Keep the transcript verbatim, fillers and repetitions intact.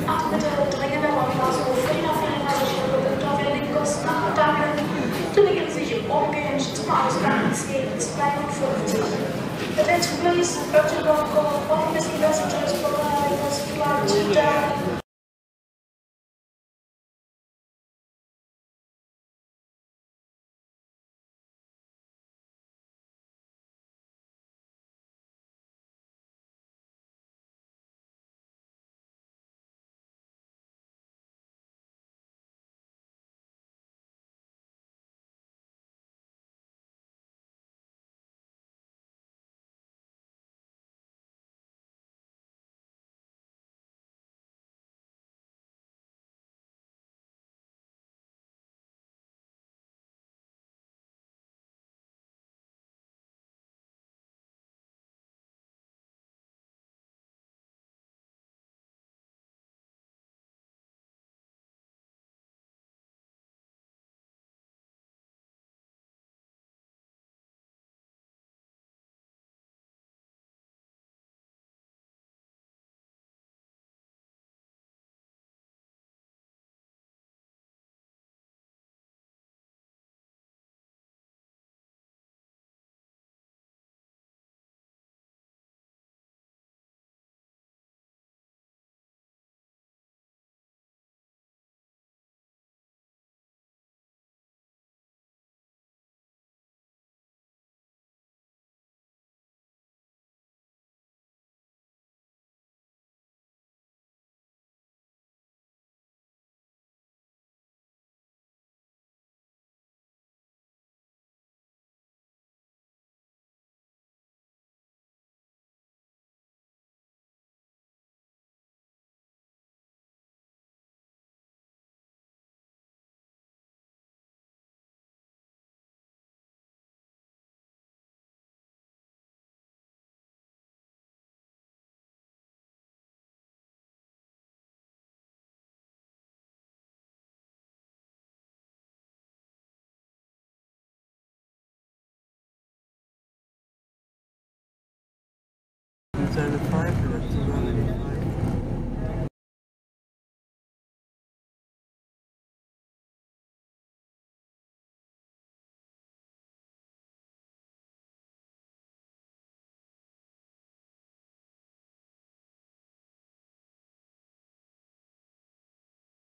Ach, bitte dringend, aber mal so fehlen auf jeden Fall solche Produkte auf den Kosten Danke. Dringen sich umgehend zum Ausgang zehn zweiundfünfzig. Attend please, Doctor Gonko, Office Investors, Providers, Flight, down. Seite five.